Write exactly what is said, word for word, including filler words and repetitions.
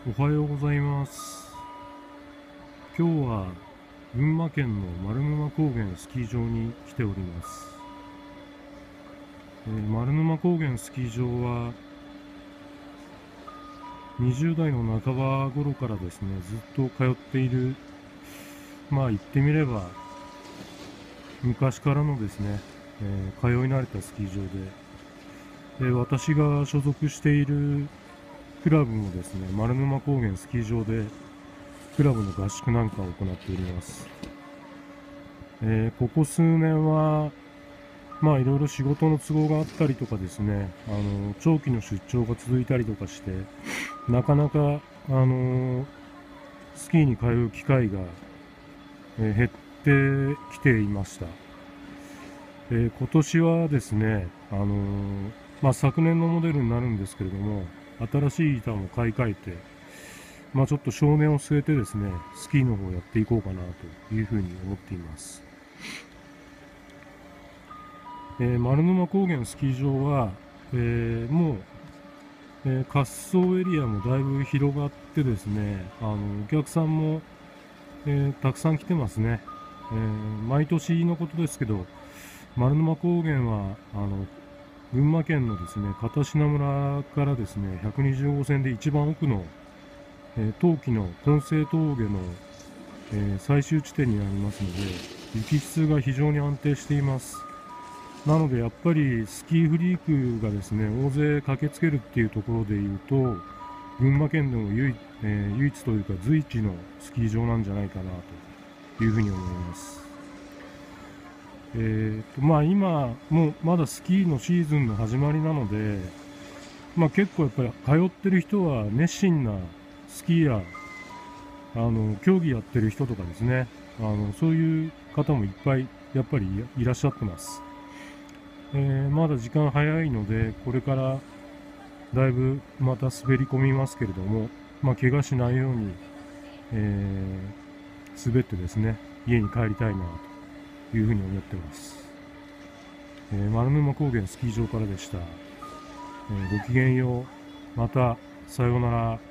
おはようございます。今日は群馬県の丸沼高原スキー場に来ております。えー、丸沼高原スキー場はにじゅう代の半ば頃からですね、ずっと通っている、まあ言ってみれば昔からのですね、えー、通い慣れたスキー場で、えー、私が所属しているクラブもですね、丸沼高原スキー場でクラブの合宿なんかを行っております。えー、ここ数年は、まあいろいろ仕事の都合があったりとかですね、あの、長期の出張が続いたりとかして、なかなか、あの、スキーに通う機会が、えー減ってきていました。えー今年はですね、あのまあ昨年のモデルになるんですけれども、新しい板も買い替えて、まあちょっと少年を据えてですね、スキーの方をやっていこうかなというふうに思っています。えー丸沼高原スキー場は、えーもう、えー滑走エリアもだいぶ広がってですね、あのお客さんも、えーたくさん来てますね。えー毎年のことですけど、丸沼高原はあの群馬県のですね片品村からですねひゃくにじゅう号線で一番奥の、えー冬季の根性峠の、えー最終地点になりますので、雪質が非常に安定しています。なのでやっぱりスキーフリークがですね大勢駆けつけるっていうところでいうと、群馬県でも唯,、えー唯一というか随一のスキー場なんじゃないかなというふうに思います。えーとまあ、今もうまだスキーのシーズンの始まりなので、まあ、結構やっぱり通ってる人は熱心なスキーやあの競技やってる人とかですね、あのそういう方もいっぱいやっぱりいらっしゃってます。えーまだ時間早いので、これからだいぶまた滑り込みますけれども、まあ、怪我しないように、えー滑ってですね、家に帰りたいなというふうに思ってます。えー丸沼高原スキー場からでした。えーごきげんよう。また、さようなら。